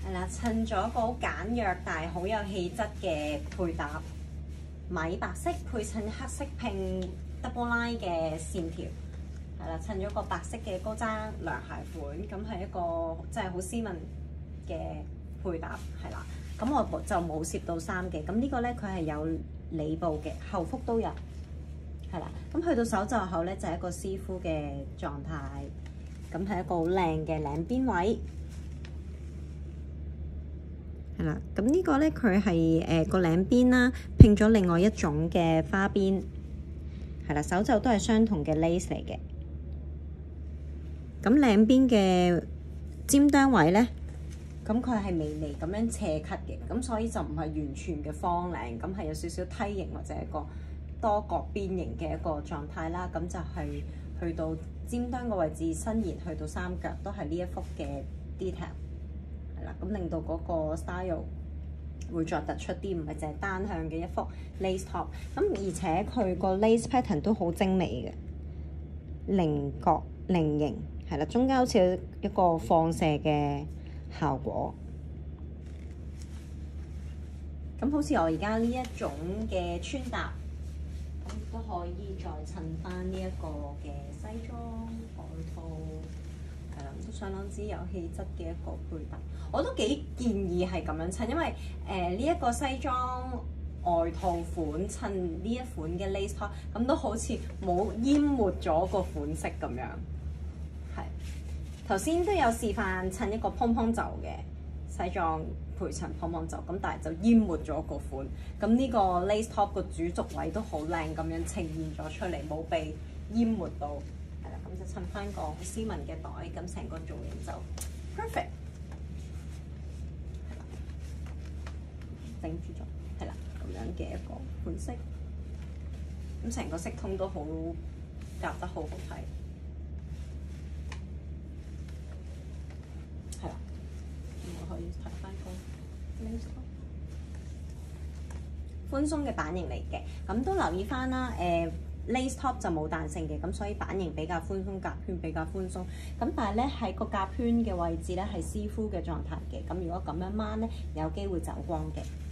係啦，襯咗個好簡約但係好有氣質嘅配搭，米白色配襯黑色拼 double line 嘅線條，係啦，襯咗個白色嘅高踭涼鞋款，咁係一個真係好斯文嘅配搭，係啦。咁我就冇攝到衫嘅，咁呢個咧佢係有里布嘅，後腹都有，係啦。咁去到手袖口咧就係一個絲膚嘅狀態，咁係一個好靚嘅領邊位。係啦，咁呢個咧佢係個領邊啦，拼咗另外一種嘅花邊，係啦，手袖都係相同嘅 lace 嚟嘅。咁領邊嘅尖端位咧，咁佢係微微咁樣斜 cut 嘅，咁所以就唔係完全嘅方領，咁係有少少梯形或者一個多角邊形嘅一個狀態啦。咁就係去到尖端個位置伸延去到三腳都係呢一幅嘅 detail。係啦，咁令到嗰個 style 會再突出啲，唔係淨係單向嘅一幅 lace top。咁而且佢個 lace pattern 都好精美嘅，菱角菱形，係啦，中間好似一個放射嘅效果。咁好似我而家呢一種嘅穿搭，咁都可以再襯翻呢一個嘅西裝外套。係啦，都相當之有氣質嘅一個配搭，我都幾建議係咁樣襯，因為呢一個西裝外套款襯呢一款嘅 lace top，咁都好似冇淹沒咗個款式咁樣。係頭先都有示範襯一個蓬蓬袖嘅西裝配襯蓬蓬袖，咁但係就淹沒咗個款。咁呢個 lace top 個主軸位都好靚咁樣呈現咗出嚟，冇被淹沒到。咁就襯翻個好斯文嘅袋，咁成個造型就 perfect， 係啦，頂住咗，係啦，咁樣嘅一個款式，咁成個色通都好夾得好好睇，係啦，咁我可以睇翻個寬鬆嘅版型嚟嘅，咁都留意翻啦，lace top 就冇彈性嘅，咁所以版型比較寬鬆，夾圈比較寬鬆。咁但係咧喺個夾圈嘅位置咧係絲膚嘅狀態嘅，咁如果咁樣掹咧，有機會走光嘅。